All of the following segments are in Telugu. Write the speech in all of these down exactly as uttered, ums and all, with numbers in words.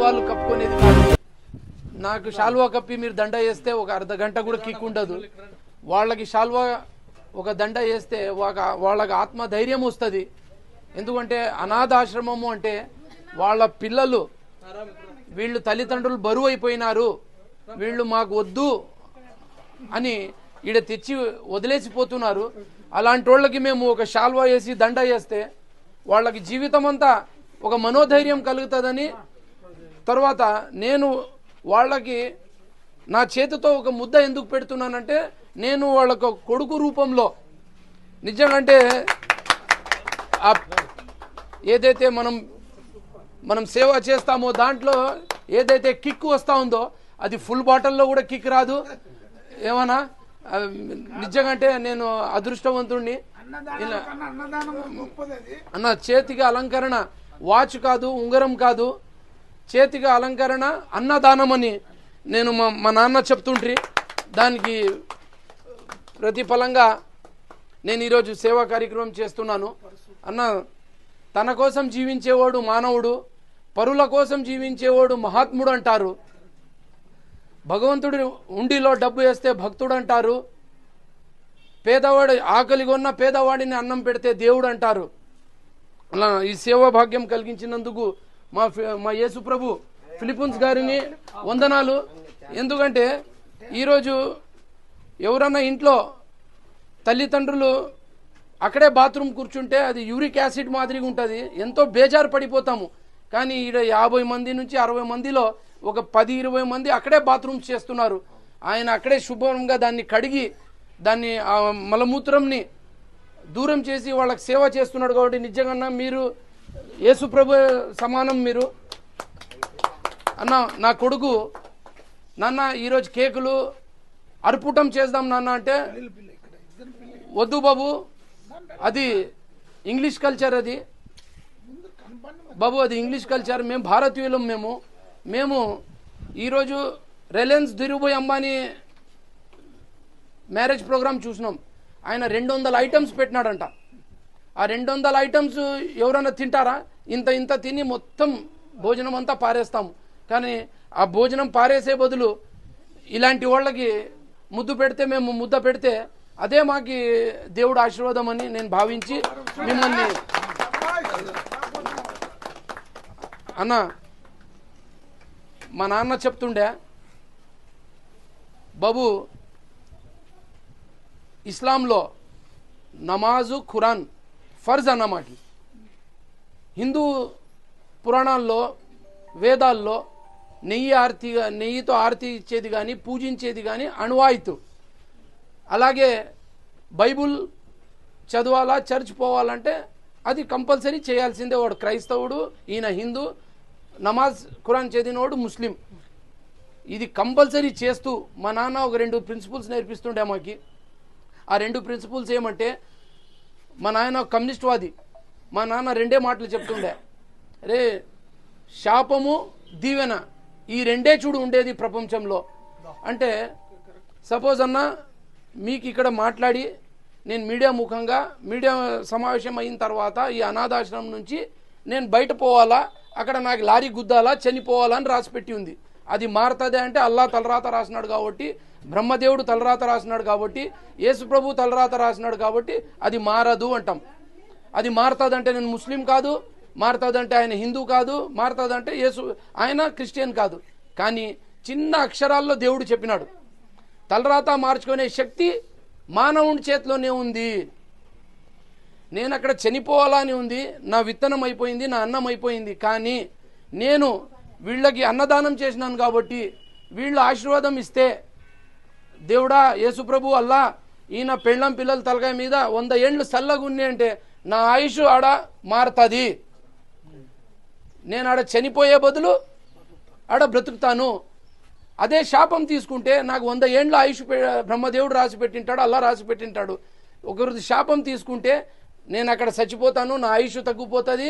శాల్వాలు కప్పుకునేది కాదు. నాకు శాల్వా కప్పి మీరు దండ వేస్తే ఒక అర్ధ గంట కూడా కిక్ ఉండదు. వాళ్ళకి శాల్వా ఒక దండ వేస్తే వాళ్ళకి ఆత్మ ధైర్యం వస్తుంది. ఎందుకంటే అనాథాశ్రమము అంటే వాళ్ళ పిల్లలు వీళ్ళు తల్లిదండ్రులు బరువు అయిపోయినారు, వీళ్ళు మాకు వద్దు అని ఈడ తెచ్చి వదిలేసిపోతున్నారు. అలాంటి వాళ్ళకి మేము ఒక శాల్వా వేసి దండ వేస్తే వాళ్ళకి జీవితం అంతా ఒక మనోధైర్యం కలుగుతుందని, తర్వాత నేను వాళ్ళకి నా చేతితో ఒక ముద్ద ఎందుకు పెడుతున్నానంటే నేను వాళ్ళకు కొడుకు రూపంలో నిజంగా ఏదైతే మనం మనం సేవ చేస్తామో దాంట్లో ఏదైతే కిక్ వస్తూ ఉందో అది ఫుల్ బాటిల్లో కూడా కిక్ రాదు. ఏమన్నా నిజంగా నేను అదృష్టవంతుడిని. అన్న చేతికి అలంకరణ వాచ్ కాదు, ఉంగరం కాదు, చేతికి అలంకరణ అన్నదానం అని నేను మా మా నాన్న చెప్తుండ్రి. దానికి ప్రతిఫలంగా నేను ఈరోజు సేవా కార్యక్రమం చేస్తున్నాను. అన్న తన కోసం జీవించేవాడు మానవుడు, పరుల కోసం జీవించేవాడు మహాత్ముడు అంటారు. భగవంతుడి ఉండిలో డబ్బు వేస్తే భక్తుడు అంటారు. పేదవాడు ఆకలి కొన్న పేదవాడిని అన్నం పెడితే దేవుడు అంటారు. అలా ఈ సేవా భాగ్యం కలిగించినందుకు మా మా యేసు ప్రభు ఫిలిప్పీన్స్ గారిని వందనాలు. ఎందుకంటే ఈరోజు ఎవరన్నా ఇంట్లో తల్లిదండ్రులు అక్కడే బాత్రూమ్ కూర్చుంటే అది యూరిక్ యాసిడ్ మాదిరిగా ఉంటుంది, ఎంతో బేజారు పడిపోతాము. కానీ ఈడ యాభై మంది నుంచి అరవై మందిలో ఒక పది ఇరవై మంది అక్కడే బాత్రూమ్స్ చేస్తున్నారు. ఆయన అక్కడే శుభ్రంగా దాన్ని కడిగి దాన్ని మలమూత్రంని దూరం చేసి వాళ్ళకి సేవ చేస్తున్నాడు. కాబట్టి నిజంగా మీరు యేసు ప్రభు సమానం. మీరు అన్న నా కొడుకు నాన్న ఈరోజు కేకులు అర్పుటం చేద్దాం నాన్న అంటే వద్దు బాబు, అది ఇంగ్లీష్ కల్చర్, అది బాబు అది ఇంగ్లీష్ కల్చర్, మేము భారతీయులం. మేము మేము ఈరోజు Reliance Dhirubhai Ambani marriage program చూసినాం. ఆయన రెండు వందల ఐటమ్స్ పెట్టినాడంట. ఆ రెండు వందల ఐటమ్స్ ఎవరైనా తింటారా? ఇంత ఇంత తిని మొత్తం భోజనం అంతా పారేస్తాము. కానీ ఆ భోజనం పారేసే బదులు ఇలాంటి వాళ్ళకి ముద్దు పెడితే, మేము ముద్ద పెడితే అదే మాకి దేవుడు ఆశీర్వాదం అని నేను భావించి మిమ్మల్ని అన్న మా నాన్న చెప్తుండే, బాబు ఇస్లాంలో నమాజు ఖురాన్ ఫర్జ్ అన్నమాట. హిందూ పురాణాల్లో వేదాల్లో నెయ్యి ఆర్తి నెయ్యితో ఆర్తి ఇచ్చేది కానీ పూజించేది కానీ అణువాయితు. అలాగే బైబుల్ చదవాలా, చర్చ్ పోవాలంటే అది కంపల్సరీ చేయాల్సిందే. వాడు క్రైస్తవుడు, ఈయన హిందూ, నమాజ్ ఖురాన్ చదివినవాడు ముస్లిం. ఇది కంపల్సరీ చేస్తూ మా నాన్న ఒక రెండు ప్రిన్సిపల్స్ నేర్పిస్తుండే మాకి. ఆ రెండు ప్రిన్సిపల్స్ ఏమంటే, మా నాయన కమ్యూనిస్ట్ వాది, మా నాన్న రెండే మాటలు చెప్తుండే, అరే శాపము దీవెన ఈ రెండే చూడు ఉండేది ప్రపంచంలో. అంటే సపోజ్ అన్న మీకు ఇక్కడ మాట్లాడి నేను మీడియా ముఖంగా మీడియా సమావేశం అయిన తర్వాత ఈ అనాథాశ్రమం నుంచి నేను బయట పోవాలా, అక్కడ నాకు లారీ గుద్దాలా, చనిపోవాలా అని రాసిపెట్టి ఉంది. అది మారుతుంది అంటే అల్లా తలరాత రాసినాడు కాబట్టి, బ్రహ్మదేవుడు తలరాత రాసినాడు కాబట్టి, యేసు ప్రభు తలరాత రాసినాడు కాబట్టి అది మారదు అంటాం. అది మారుతుందంటే నేను ముస్లిం కాదు, మారుతుందంటే ఆయన హిందూ కాదు, మారుతుందంటే యేసు ఆయన క్రిస్టియన్ కాదు. కానీ చిన్న అక్షరాల్లో దేవుడు చెప్పినాడు, తలరాత మార్చుకునే శక్తి మానవుని చేతిలోనే ఉంది. నేను అక్కడ చనిపోవాలని ఉంది, నా విత్తనం అయిపోయింది, నా అన్నం అయిపోయింది. కానీ నేను వీళ్ళకి అన్నదానం చేసినాను కాబట్టి వీళ్ళు ఆశీర్వాదం ఇస్తే, దేవుడా యేసుప్రభు అల్లా ఈయన పెళ్ళం పిల్లల తలకాయ మీద వంద ఏండ్లు చల్లగా ఉన్నాయి అంటే నా ఆయుష్ ఆడ మారుతుంది. నేను ఆడ చనిపోయే బదులు ఆడ బ్రతుకుతాను. అదే శాపం తీసుకుంటే నాకు వంద ఏండ్ల ఆయుష్ బ్రహ్మదేవుడు రాసి పెట్టింటాడు, అల్లా రాసి పెట్టింటాడు. ఒకరిది శాపం తీసుకుంటే నేను అక్కడ చచ్చిపోతాను, నా ఆయుష్ తగ్గిపోతుంది,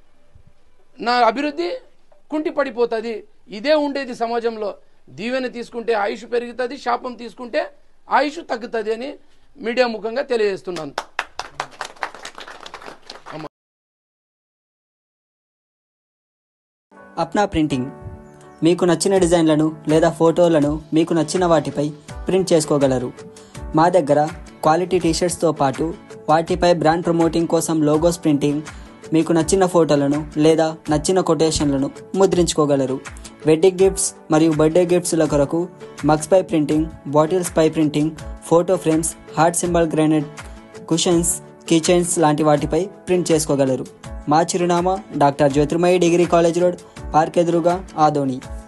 నా అభివృద్ధి కుంటి పడిపోతుంది. ఇదే ఉండేది సమాజంలో. దీవెన తీసుకుంటే ఆయుష్ పెరుగుతుంది, శాపం తీసుకుంటే ఆయుష్ తగ్గుతుంది అని మీడియా ముఖంగా తెలియజేస్తున్నాను. अपना प्रिंटिंग మీకు నచ్చిన డిజైన్లను లేదా ఫోటోలను మీకు నచ్చిన వాటిపై ప్రింట్ చేసుకోగలరు. మా దగ్గర క్వాలిటీ టీషర్ట్స్తో పాటు వాటిపై బ్రాండ్ ప్రమోటింగ్ కోసం లోగోస్ ప్రింటింగ్, మీకు నచ్చిన ఫోటోలను లేదా నచ్చిన కొటేషన్లను ముద్రించుకోగలరు. వెడ్డింగ్ గిఫ్ట్స్ మరియు బర్త్డే గిఫ్ట్స్ల కొరకు మగ్స్ పై ప్రింటింగ్, బాటిల్స్ పై printing, photo frames, heart symbol granite, cushions, keychains లాంటి వాటిపై ప్రింట్ చేసుకోగలరు. మా చిరునామా doctor Jyothirmayi degree college road, park ఎదురుగా, ఆదోని.